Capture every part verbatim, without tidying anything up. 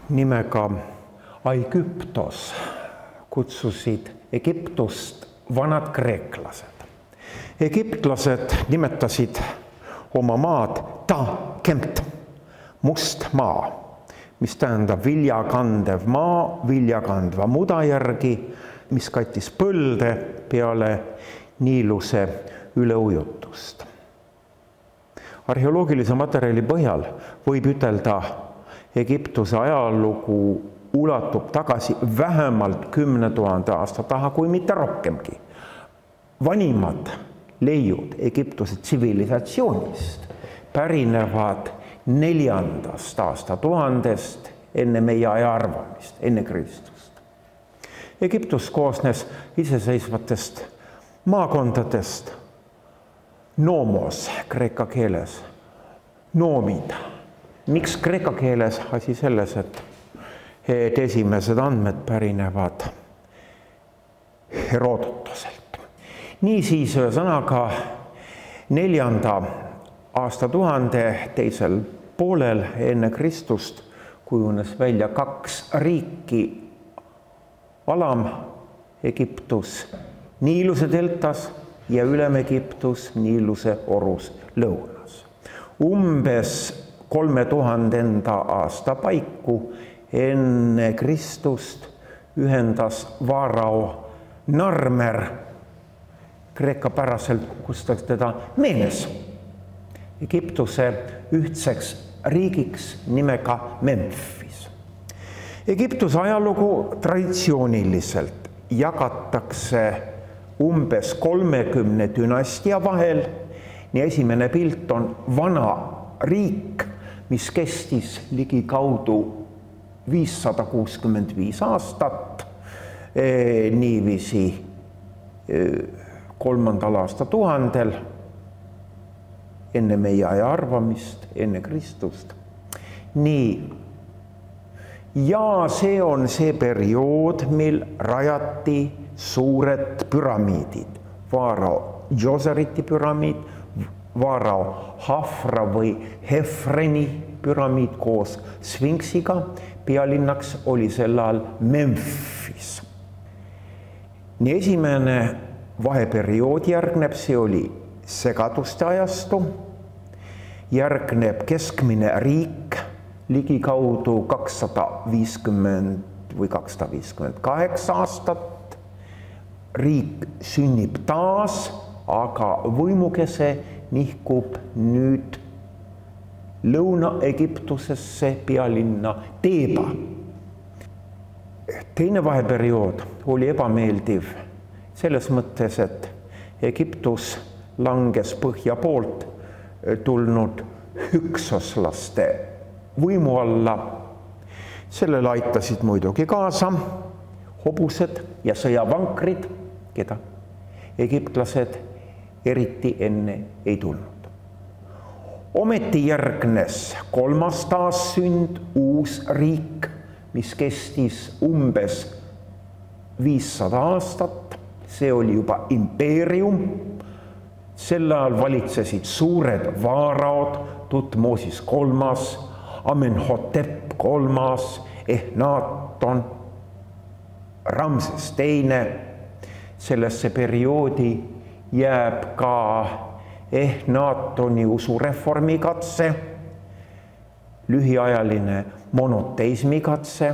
nimega Aegyptos kutsusid Egiptust vanad kreeklased. Egiptlased nimetasid oma maad ta kemt, must maa, mis tähendab viljakandev maa viljakandva muda järgi, mis kattis põlde peale Niiluse üleujutust. Arheoloogilise materjali põhjal võib ütelda, Egiptuse ajalugu ulatub tagasi vähemalt kümne tuhande aasta taha, kui mitte rohkemgi. Vanimad leiud Egiptuse tsivilisatsioonist pärinevad neljandast aastatuhandest enne meie aja arvamist, enne Kristust. Egiptus koosnes iseseisvatest maakondadest, nomos kreeka keeles, noomid. Miks kreeka keeles? Asi selles, et, et esimesed andmed pärinevad Herodotoselt. Niisiis ühesõnaga neljanda aastatuhande teisel poolel enne Kristust kujunes välja kaks riiki, Alam Egiptus Niiluse deltas ja Ülem-Egiptus Niiluse orus lõunas. Umbes kolme tuhandenda aasta paiku enne Kristust ühendas Varao Narmer, kreeka päraselt kustas teda Menes, Egiptuse ühtseks riigiks nimega Memphis. Egiptuse ajalugu traditsiooniliselt jagatakse umbes kolmekümne dünastia vahel. Nii esimene pilt on vana riik, mis kestis ligi kaudu viissada kuuskümmend viis aastat, niiviisi kolmandal aastatuhandel enne meie aja arvamist, enne Kristust. Nii. Ja see on see periood, mil rajati suured püramiidid, Varao Djoseriti püramiid, Varao Hafra või Hefreni püramiid koos Sfinksiga. Pealinnaks oli sel ajal Memphis. Nii esimene vaheperiood järgneb, see oli segaduste ajastu, järgneb keskmine riik ligi kaudu kakssada viiskümmend või kakssada viiskümmend kaheksa aastat. Riik sünnib taas, aga võimukese nihkub nüüd Lõuna-Egiptusesse pealinna Teeba. Teine vaheperiood oli ebameeldiv selles mõttes, et Egiptus langes põhja poolt tulnud hüksoslaste võimu alla. Sellele aitasid muidugi kaasa hobused ja sõjavankrid, keda egiptlased eriti enne ei tulnud. Ometi järgnes kolmas taassünd, uus riik, mis kestis umbes viissada aastat. See oli juba impeerium. Sel ajal valitsesid suured vaaraod, Tutmosis kolmas, Amenhotep kolmas, Ehnaton, Ramses teine. Sellesse perioodi jääb ka Ehnatoni usureformi katse, lühiajaline monoteismi katse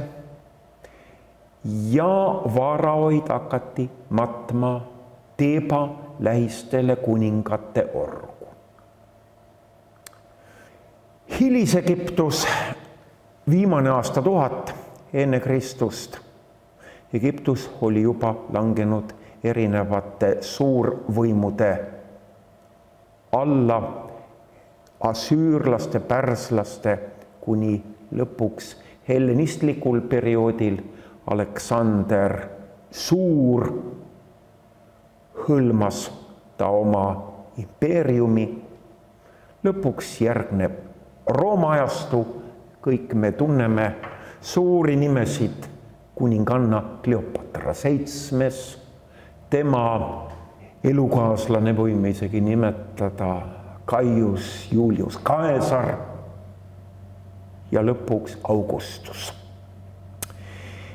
ja vaaraoid hakati matma Teeba lähistele kuningate orgu. Hilis-Egiptus, viimane aastatuhat enne Kristust, Egiptus oli juba langenud erinevate suurvõimude alla, asüürlaste, pärslaste, kuni lõpuks hellenistlikul perioodil Aleksander Suur hõlmas ta oma impeeriumi. Lõpuks järgneb Rooma ajastu, kõik me tunneme suuri nimesid, kuninganna Kleopatra seitsmes, tema elukaaslane võime isegi nimetada Caius Julius Caesar ja lõpuks Augustus.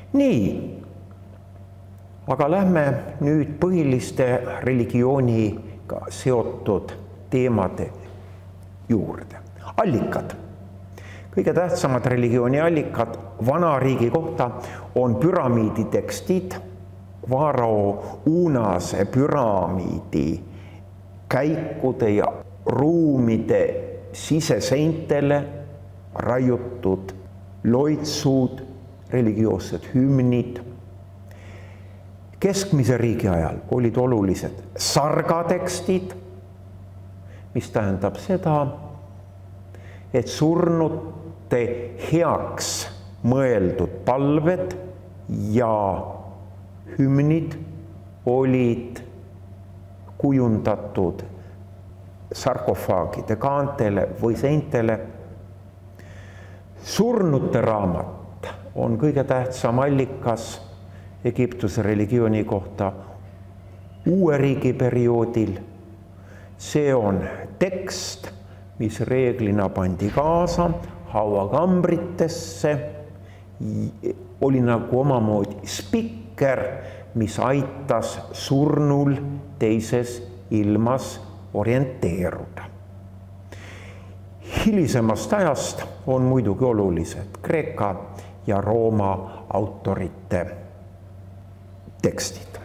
nii, aga lähme nüüd põhiliste religiooniga seotud teemade juurde. Allikad. Kõige tähtsamad religiooni allikad vana riigi kohta on püramiidi tekstid, Varao Unase püramiidi käikude ja ruumide siseseintele raiutud loitsud, religioossed hümnid. Keskmise riigi ajal olid olulised sargatekstid, mis tähendab seda, et surnute heaks mõeldud palved ja hümnid olid kujundatud sarkofaagide kaantele või seintele. Surnute raamat on kõige tähtsam allikas Egiptuse religiooni kohta uue riigi perioodil. See on tekst, mis reeglina pandi kaasa hauakambritesse, oli nagu omamoodi spikker, mis aitas surnul teises ilmas orienteeruda. Hilisemast ajast on muidugi olulised Kreeka ja Rooma autorite tekstid.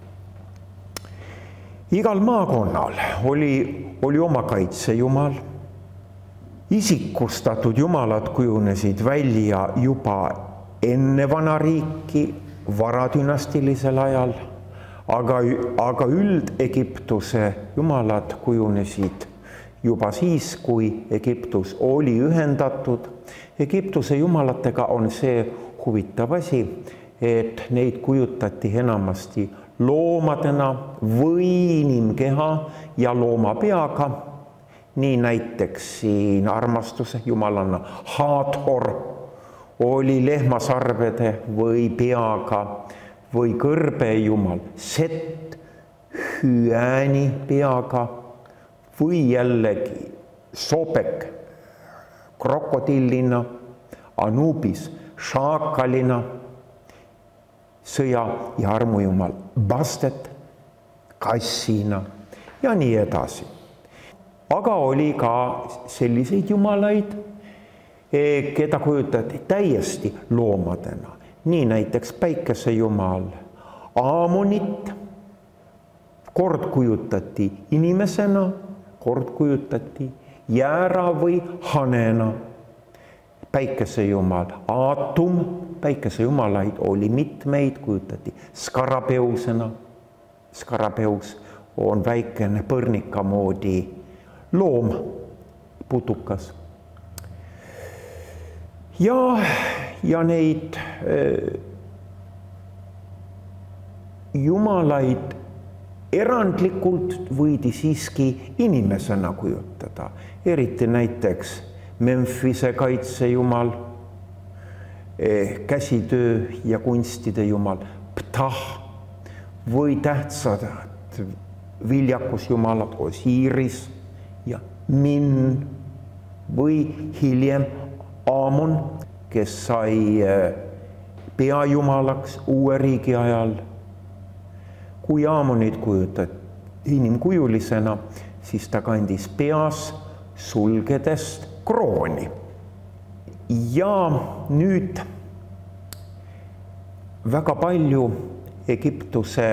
Igal maakonnal oli, oli oma kaitsejumal. Isikustatud jumalad kujunesid välja juba enne vana riiki varadünastilisel ajal, aga, aga üld-Egiptuse jumalad kujunesid juba siis, kui Egiptus oli ühendatud. Egiptuse jumalatega on see huvitav asi, et neid kujutati enamasti loomadena või inimkeha ja loomapeaga. Nii näiteks siin armastuse jumalanna Hathor oli lehmasarvede või peaga või kõrbe jumal Set hüääni peaga või jällegi Sobek krokodillina, Anubis šaakalina, sõja ja armujumal Bastet kassina ja nii edasi. Aga oli ka selliseid jumalaid, keda kujutati täiesti loomadena. Nii näiteks päikesejumal Aamonit kord kujutati inimesena, kord kujutati jäära või hanena. Päikesejumal Aatum, päikesejumalaid oli mitmeid, kujutati skarabeusena. Skarabeus on väikene põrnika moodi loom, putukas. Ja, ja neid äh, jumalaid erandlikult võidi siiski inimesena kujutada, eriti näiteks Memphise kaitsejumal, käsitöö ja kunstide jumal Ptah või tähtsad viljakusjumalad Osiris ja Min või hiljem Aamon, kes sai peajumalaks uue riigi ajal. Kui Aamonid kujutati inimkujulisena, siis ta kandis peas sulgedest krooni. Ja nüüd väga palju Egiptuse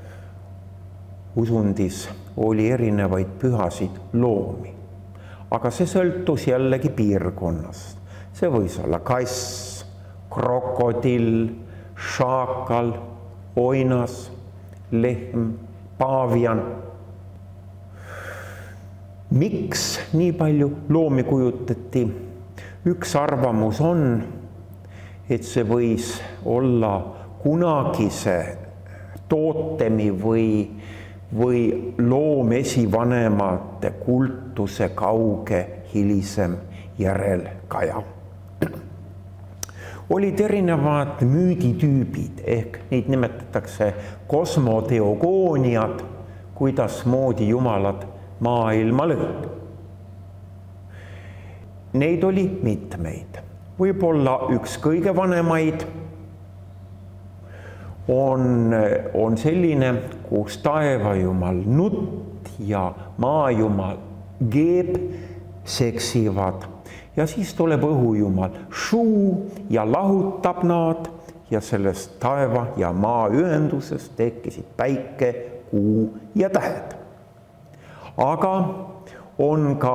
usundis oli erinevaid pühasid loomi, aga see sõltus jällegi piirkonnast. See võis olla kass, krokodill, šaakal, oinas, lehm, paavian. Miks nii palju loomi kujutati? Üks arvamus on, et see võis olla kunagise tootemi või, või loomesivanemate kultuse kauge hilisem järelkaja. Olid erinevad müüditüübid, ehk neid nimetatakse kosmoteogooniad, kuidas moodi jumalad maailma lõid. Neid oli mitmeid. Võib-olla üks kõige vanemaid on, on selline, kus taevajumal Nut ja maajumal Geb seksivad ja siis tuleb õhujumal Shu ja lahutab nad ja sellest taeva ja maa ühendusest tekkisid päike, kuu ja tähed. Aga on ka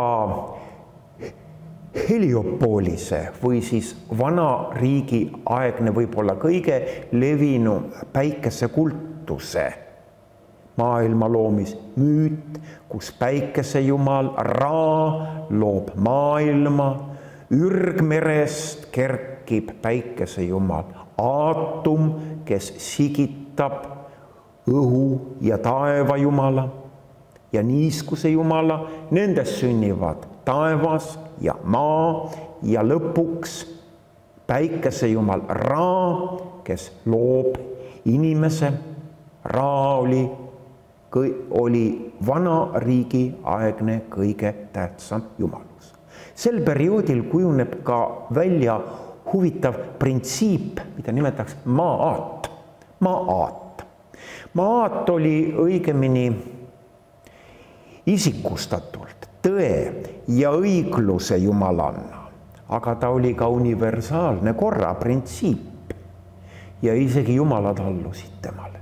Heliopoolise või siis vana riigi aegne võib-olla kõige levinu päikesekultuse maailma loomismüüt, kus päikesejumal Ra loob maailma, ürgmerest kerkib päikesejumal Aatum, kes sigitab õhu ja taeva jumala ja niiskuse jumala, nendest sünnivad taevas ja maa ja lõpuks päikesejumal Ra, kes loob inimese. Ra oli, oli vana riigi aegne kõige tähtsam jumalus. Sel perioodil kujuneb ka välja huvitav printsiip, mida nimetaks maat. Maat. Maat oli õigemini isikustatult tõe ja õigluse jumalanna, aga ta oli ka universaalne korra printsiip ja isegi jumalad allusid temale.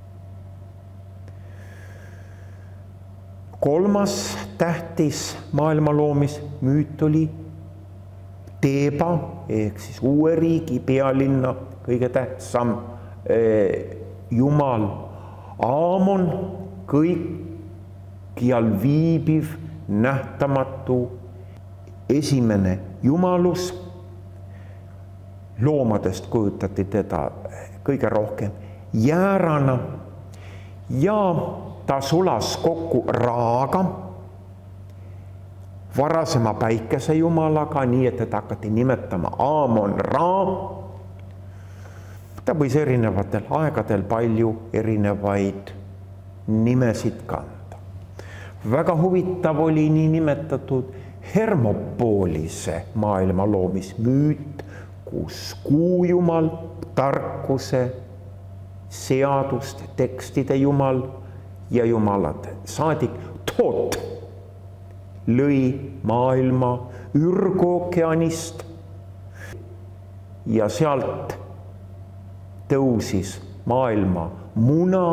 Kolmas tähtis maailma loomismüüt oli Teeba ehk siis uue riigi pealinna kõige tähtsam eh, jumal Aamon, kõikjal viibiv nähtamatu esimene jumalus. Loomadest kujutati teda kõige rohkem jäärana ja ta sulas kokku Raaga, varasema päikesejumalaga, nii et teda hakati nimetama Aamon Ra. Ta võis erinevatel aegadel palju erinevaid nimesid kanda. Väga huvitav oli nii nimetatud Hermopoolise maailma loomismüüt, kus kuujumal, tarkuse, seadust, tekstide jumal ja jumalade saadik Toot lõi maailma ürgookeanist ja sealt tõusis maailma muna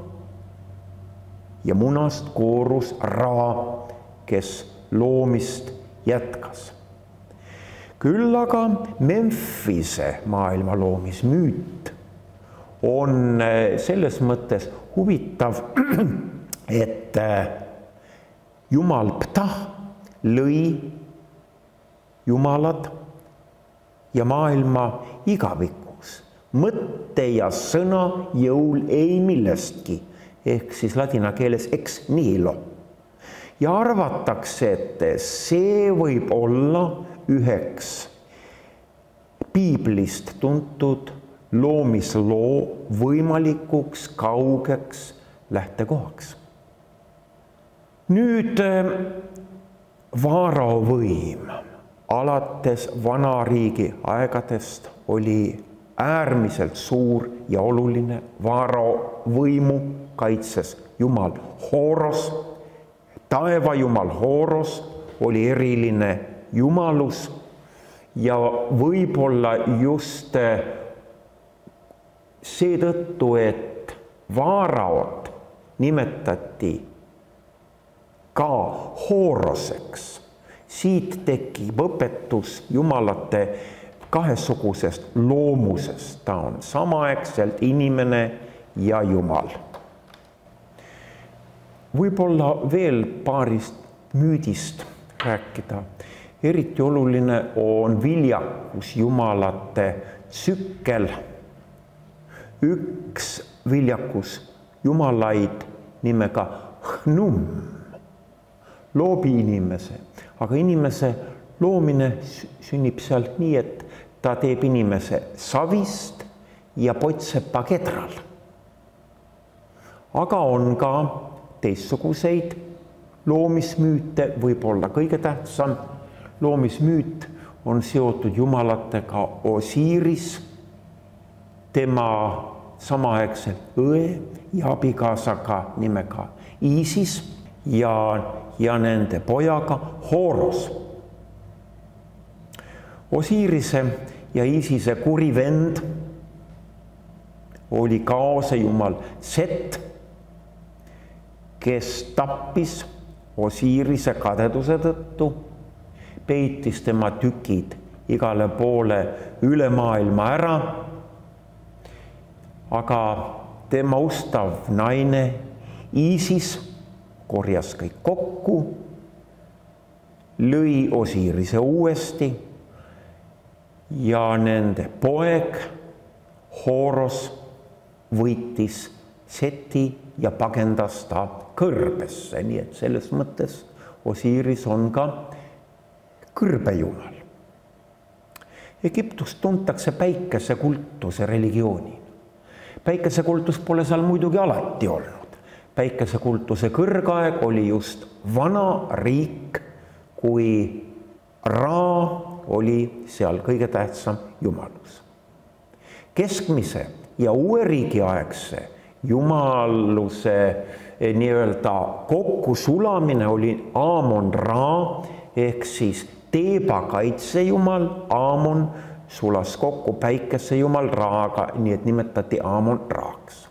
ja munast koorus Ra, kes loomist jätkas. Küll aga Memphise maailma loomismüüt on selles mõttes huvitav, et jumal Ptah lõi jumalad ja maailma igavikus, mõtte ja sõna jõul ei millestki, ehk siis ladina keeles ex nihilo. Ja arvatakse, et see võib olla üheks piiblist tuntud loomisloo võimalikuks kaugeks lähtekohaks. Nüüd Vaarao võim alates vanariigi aegadest oli äärmiselt suur ja oluline. Vaarao võimu kaitses jumal Horos. Taevajumal Horos oli eriline jumalus ja võib-olla just seetõttu, et Vaaraot nimetati ka Horoseks. Siit tekib õpetus jumalate kahesugusest loomusest. Ta on samaaegselt inimene ja jumal. Võib-olla veel paarist müüdist rääkida. Eriti oluline on viljakus jumalate tsükkel. Üks viljakus jumalaid nimega Hnum loobi inimese, aga inimese loomine sünnib sealt nii, et ta teeb inimese savist ja potsepa kedral. Aga on ka teistsuguseid loomismüüte, võib-olla kõige tähtsam loomismüüt on seotud jumalatega Osiris, tema samaaegselt õe ja abikaasaga nimega Iisis ja, ja nende pojaga Horos. Osirise ja Iisise kuri vend oli kaose jumal Set, kes tappis Osirise kadeduse tõttu, peitis tema tükid igale poole üle maailma ära, aga tema ustav naine Iisis korjas kõik kokku, lõi Osirise uuesti ja nende poeg Horos võitis Seti ja pagendas ta kõrbesse, nii et selles mõttes Osiris on ka kõrbejumal. Egiptus tuntakse päikesekultuse religiooni. Päikesekultus pole seal muidugi alati olnud. Päikesekultuse kõrgaeg oli just vana riik, kui Ra oli seal kõige tähtsam jumalus. Keskmise ja uue riigi aegse jumaluse nii-öelda kokkusulamine oli Amon-Ra ehk siis Teeba kaitsejumal. Amon sulas kokku päikesejumal Raaga, nii et nimetati Amon-Raaks.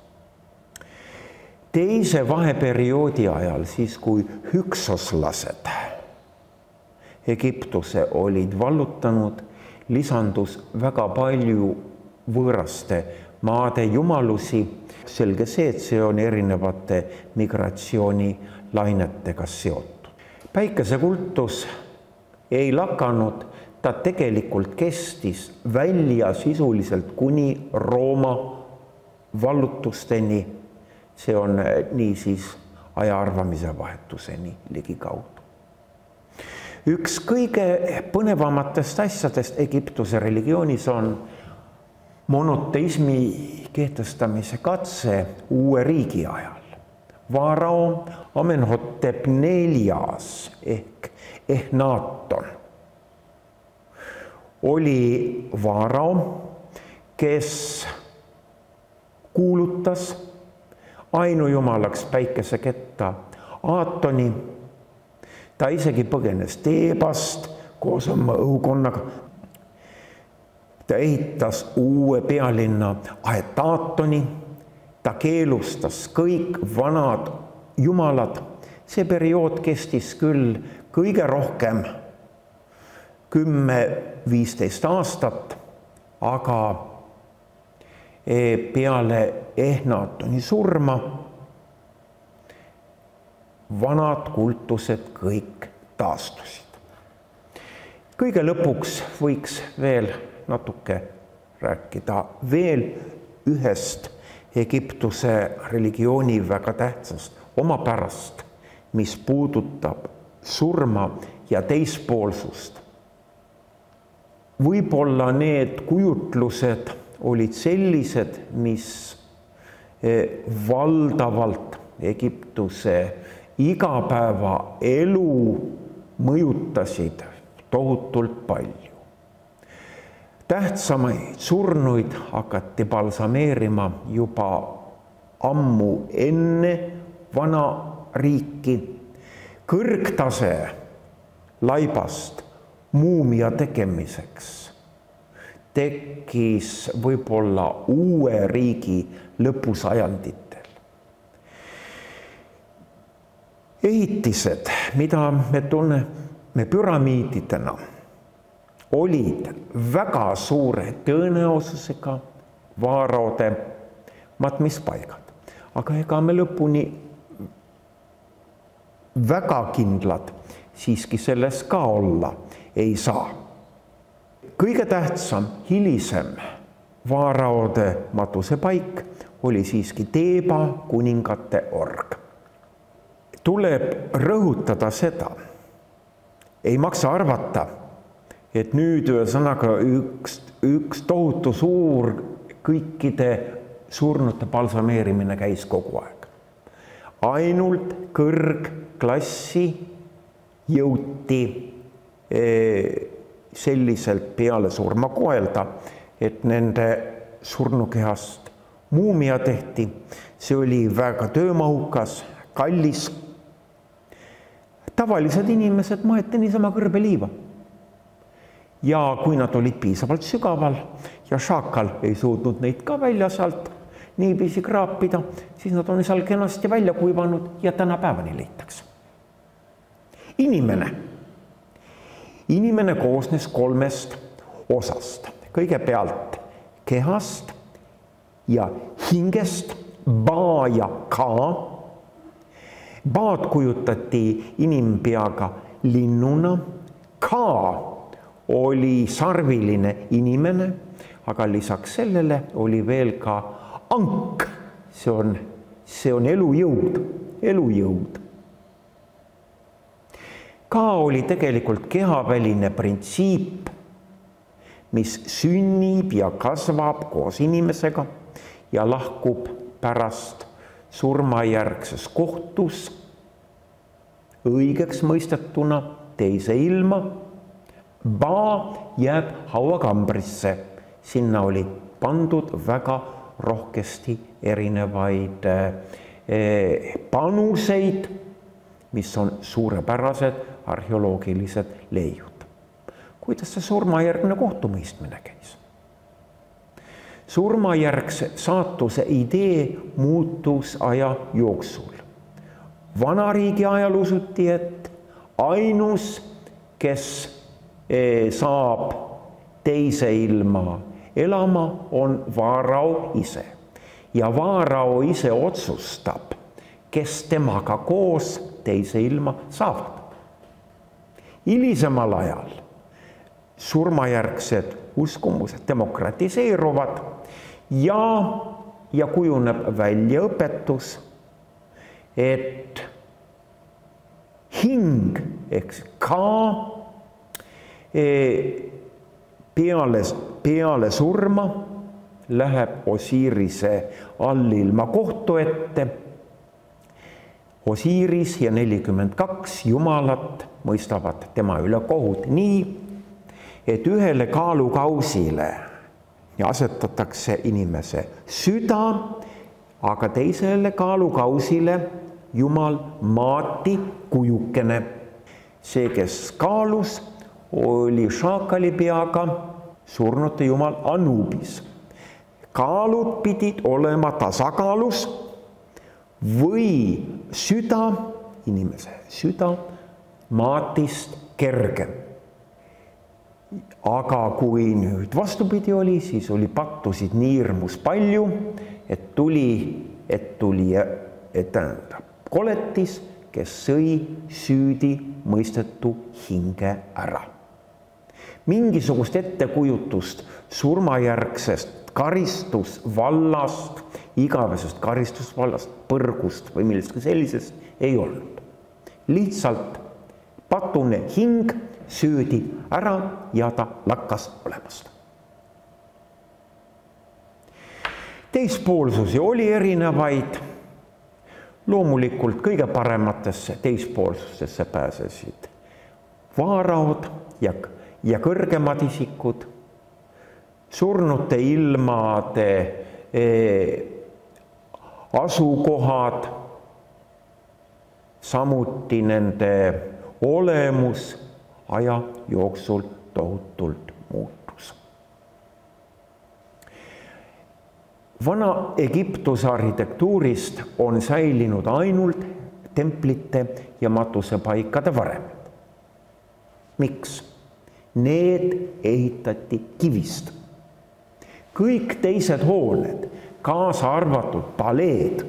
Teise vaheperioodi ajal, siis kui hüksoslased Egiptuse olid vallutanud, lisandus väga palju võõraste maade jumalusi. Selge see, et see on erinevate migratsioonilainetega seotud. Päikesekultus ei lakanud, ta tegelikult kestis välja sisuliselt kuni Rooma vallutusteni. See on niisiis ajaarvamise vahetuseni ligikaudu. Üks kõige põnevamatest asjadest Egiptuse religioonis on monoteismi kehtestamise katse uue riigi ajal. Varao Amenhotep neljas ehk Ehnaton oli varao, kes kuulutas ainujumalaks päikeseketta Aatoni. Ta isegi põgenes Teebast koos oma õukonnaga. Ta ehitas uue pealinna Aetaatoni. Ta keelustas kõik vanad jumalad. See periood kestis küll kõige rohkem kümme viisteist aastat, aga peale Ehnatoni surma vanad kultused kõik taastusid. Kõige lõpuks võiks veel natuke rääkida veel ühest Egiptuse religiooni väga tähtsast omapärast, mis puudutab surma ja teispoolsust. Võib-olla need kujutlused olid sellised, mis valdavalt Egiptuse igapäevaelu mõjutasid tohutult palju. Tähtsamaid surnuid hakati balsameerima juba ammu enne vana riiki. Kõrgtase laibast muumia tegemiseks tekkis võib-olla uue riigi lõpusajanditel. Ehitised, mida me tunneme püramiididena, olid väga suure tõenäosusega vaaraode matmispaigad. Aga ega me lõpuni väga kindlad siiski selles ka olla ei saa. Kõige tähtsam hilisem vaaraode matusepaik oli siiski Teeba kuningate org. Tuleb rõhutada seda, ei maksa arvata, et nüüd ühesõnaga üks, üks tohutu suur kõikide surnute balsameerimine käis kogu aeg. Ainult kõrgklassi jõuti selliselt peale surma koelda, et nende surnukehast muumia tehti, see oli väga töömahukas, kallis. Tavalised inimesed maeti niisama kõrbeliiva. Ja kui nad olid piisavalt sügaval ja šaakal ei suutnud neid ka välja sealt niiviisi kraapida, siis nad on seal kenasti välja kuivanud ja tänapäevani leitakse. Inimene. Inimene koosnes kolmest osast. Kõigepealt kehast ja hingest, ba ja ka. Baad kujutati inimpeaga linnuna, ka oli sarviline inimene, aga lisaks sellele oli veel ka ank, see on, see on elujõud, elujõud. Ka oli tegelikult kehaväline printsiip, mis sünnib ja kasvab koos inimesega ja lahkub pärast surmajärgses kohtus õigeks mõistetuna teise ilma. Ba jääb hauakambrisse. Sinna oli pandud väga rohkesti erinevaid panuseid, mis on suurepärased arheoloogilised leiud. Kuidas see surmajärgne kohtumõistmine käis? Surmajärgse saatuse idee muutus aja jooksul. Vanariigi ajal usuti, et ainus, kes saab teise ilma elama, on Vaarao ise. Ja Vaarao ise otsustab, kes temaga koos teise ilma saavad. Hilisemal ajal surmajärgsed uskumused demokratiseeruvad ja, ja kujuneb välja õpetus, et hing ehk ka peale, peale surma läheb Osirise allilma kohtu ette. Osiris ja nelikümmend kaks jumalat mõistavad tema üle kohut nii, et ühele kaalukausile asetatakse inimese süda, aga teisele kaalukausile jumal maati kujukene. See, kes kaalus, oli šaakali peaga surnute jumal Anubis. Kaalud pidid olema tasakaalus või süda, inimese süda, maatist kergem. Aga kui nüüd vastupidi oli, siis oli pattusid nii hirmus palju, et tuli, et tuli et tähendab, koletis, kes sõi süüdi mõistetu hinge ära. Mingisugust ettekujutust surmajärgsest karistusvallast, igavesest karistusvallast, põrgust või millestki sellisest ei olnud. Lihtsalt patune hing süüdi ära ja ta lakkas olemast. Teispoolsusi oli erinevaid. Loomulikult kõige parematesse teispoolsustesse pääsesid vaaraod ja, ja kõrgemad isikud, surnute ilmade eh, asukohad, samuti nende olemus aja jooksul tohutult muutus. Vana Egiptuse arhitektuurist on säilinud ainult templite ja matusepaikade varemed. Miks? Need ehitati kivist. Kõik teised hooned, kaasa arvatud paleed,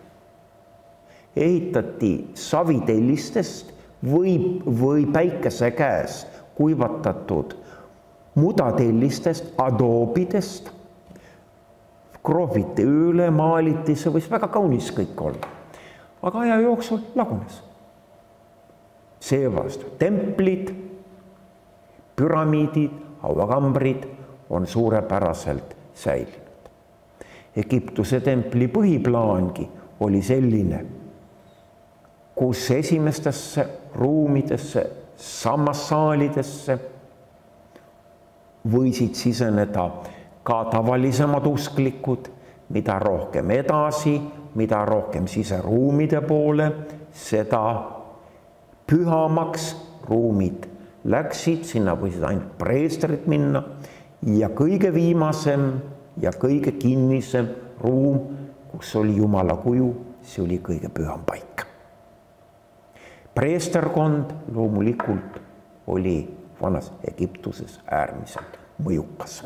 ehitati savitellistest või, või päikese käes kuivatatud mudatellistest, adoobidest, krohviti üle, maaliti, see võis väga kaunis kõik olla. Aga aja jooksul lagunes. Seevastu templid, püramiidid, hauakambrid on suurepäraselt säilinud. Egiptuse templi põhiplaangi oli selline, kus esimestesse ruumidesse, sammassaalidesse võisid siseneda ka tavalisemad usklikud, mida rohkem edasi, mida rohkem siseruumide poole, seda pühamaks ruumid läksid, sinna võisid ainult preestrid minna ja kõige viimasem ja kõige kinnisem ruum, kus oli Jumala kuju, see oli kõige püham paik. Preesterkond loomulikult oli vanas Egiptuses äärmiselt mõjukas.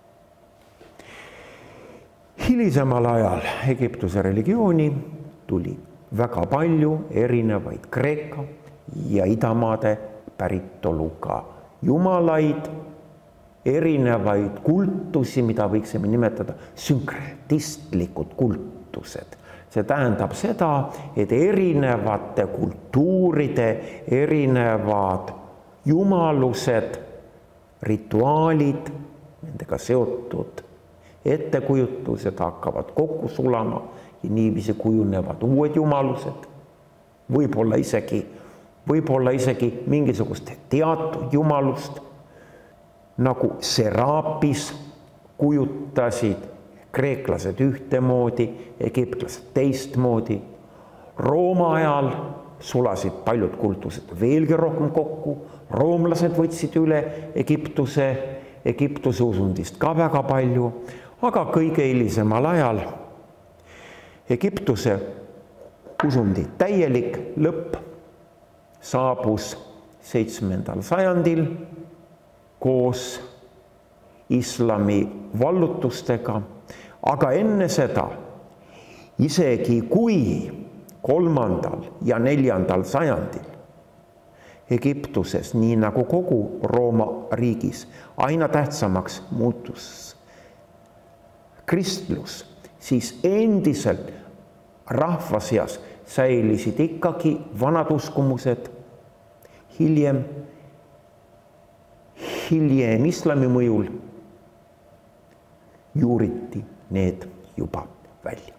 Hilisemal ajal Egiptuse religiooni tuli väga palju erinevaid Kreeka ja idamaade päritoluga jumalaid, erinevaid kultusi, mida võiksime nimetada sünkretistlikud kultused. See tähendab seda, et erinevate kultuuride, erinevad jumalused, rituaalid, nendega seotud ettekujutused hakkavad kokku sulama ja niiviisi kujunevad uued jumalused. Võib-olla isegi, võib-olla isegi mingisugust teatud jumalust, nagu Serapis kujutasid kreeklased ühtemoodi, egiptlased teistmoodi. Rooma ajal sulasid paljud kultused veelgi rohkem kokku, roomlased võtsid üle Egiptuse, Egiptuse usundist ka väga palju, aga kõige hilisemal ajal Egiptuse usundi täielik lõpp saabus seitsmendal sajandil koos islami vallutustega, aga enne seda, isegi kui kolmandal ja neljandal sajandil Egiptuses, nii nagu kogu Rooma riigis, aina tähtsamaks muutus kristlus, siis endiselt rahva seas säilisid ikkagi vanad uskumused. Hiljem, hiljem islami mõjul juuriti need juba välja.